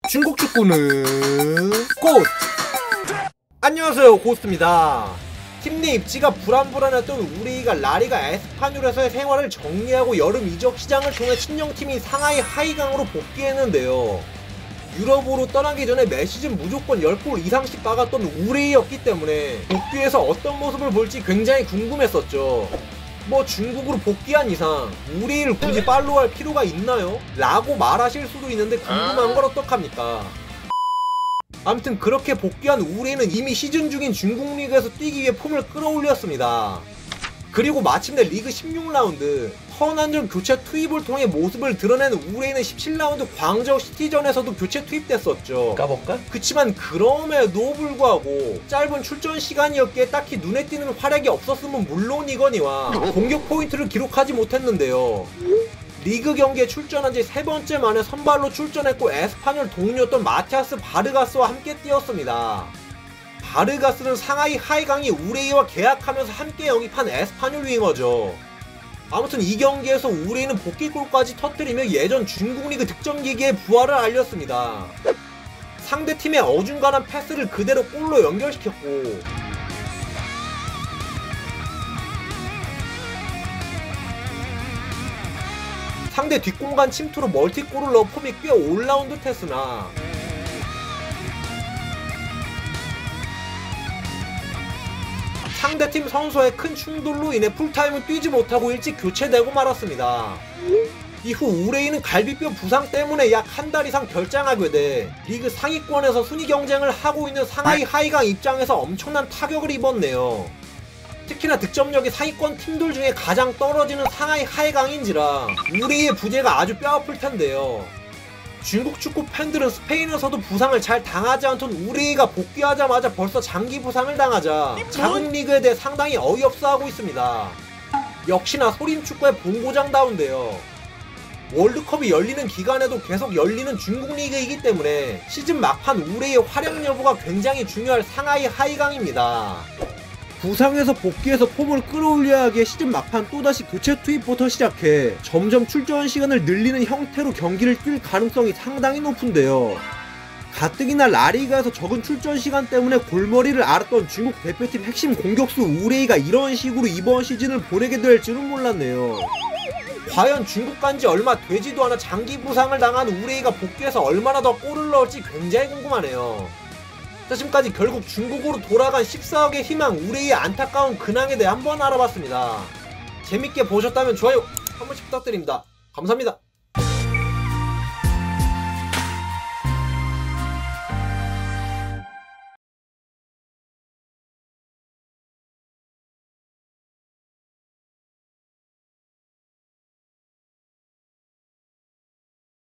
중국 축구는 곧! 안녕하세요, 고스트입니다. 팀 내 입지가 불안불안했던 우리가 라리가 에스파뇰에서의 생활을 정리하고 여름 이적 시장을 통해 친정팀인 상하이 하이강으로 복귀했는데요. 유럽으로 떠나기 전에 매 시즌 무조건 10골 이상씩 박았던 우레이였기 때문에 복귀해서 어떤 모습을 볼지 굉장히 궁금했었죠. 뭐 중국으로 복귀한 이상 우레이를 굳이 팔로우할 필요가 있나요? 라고 말하실 수도 있는데 궁금한 걸 어떡합니까? 아무튼 그렇게 복귀한 우레이는 이미 시즌 중인 중국 리그에서 뛰기 위해 폼을 끌어올렸습니다. 그리고 마침내 리그 16라운드 허난전 교체 투입을 통해 모습을 드러낸 우레이는 17라운드 광저우 시티전에서도 교체 투입됐었죠. 까볼까? 그치만 그럼에도 불구하고 짧은 출전 시간이었기에 딱히 눈에 띄는 활약이 없었으면 물론이거니와 공격 포인트를 기록하지 못했는데요. 리그 경기에 출전한 지 3번째 만에 선발로 출전했고 에스파뇰 동료였던 마티아스 바르가스와 함께 뛰었습니다. 바르가스는 상하이 하이강이 우레이와 계약하면서 함께 영입한 에스파뇰 윙어죠. 아무튼 이 경기에서 우레이는 복귀골까지 터뜨리며 예전 중국 리그 득점 기기의 부활을 알렸습니다. 상대팀의 어중간한 패스를 그대로 골로 연결시켰고 상대 뒷공간 침투로 멀티골을 넣어 폼이 꽤 올라온 듯했으나 상대팀 선수와의 큰 충돌로 인해 풀타임을 뛰지 못하고 일찍 교체되고 말았습니다. 이후 우레이는 갈비뼈 부상 때문에 약 한 달 이상 결장하게 돼 리그 상위권에서 순위 경쟁을 하고 있는 상하이 하이강 입장에서 엄청난 타격을 입었네요. 특히나 득점력이 상위권 팀들 중에 가장 떨어지는 상하이 하이강인지라 우레이의 부재가 아주 뼈아플 텐데요. 중국 축구 팬들은 스페인에서도 부상을 잘 당하지 않던 우레이가 복귀하자마자 벌써 장기 부상을 당하자 자국 리그에 대해 상당히 어이없어하고 있습니다. 역시나 소림 축구의 본고장다운데요. 월드컵이 열리는 기간에도 계속 열리는 중국 리그이기 때문에 시즌 막판 우레이의 활약 여부가 굉장히 중요할 상하이 하이강입니다. 부상에서 복귀해서 폼을 끌어올려야 하기에 시즌 막판 또다시 교체 투입부터 시작해 점점 출전 시간을 늘리는 형태로 경기를 뛸 가능성이 상당히 높은데요. 가뜩이나 라리가에서 적은 출전 시간 때문에 골머리를 앓았던 중국 대표팀 핵심 공격수 우레이가 이런 식으로 이번 시즌을 보내게 될 줄은 몰랐네요. 과연 중국 간지 얼마 되지도 않아 장기 부상을 당한 우레이가 복귀해서 얼마나 더 골을 넣을지 굉장히 궁금하네요. 자, 지금까지 결국 중국으로 돌아간 14억의 희망 우레이의 안타까운 근황에 대해 한번 알아봤습니다. 재밌게 보셨다면 좋아요 한 번씩 부탁드립니다. 감사합니다.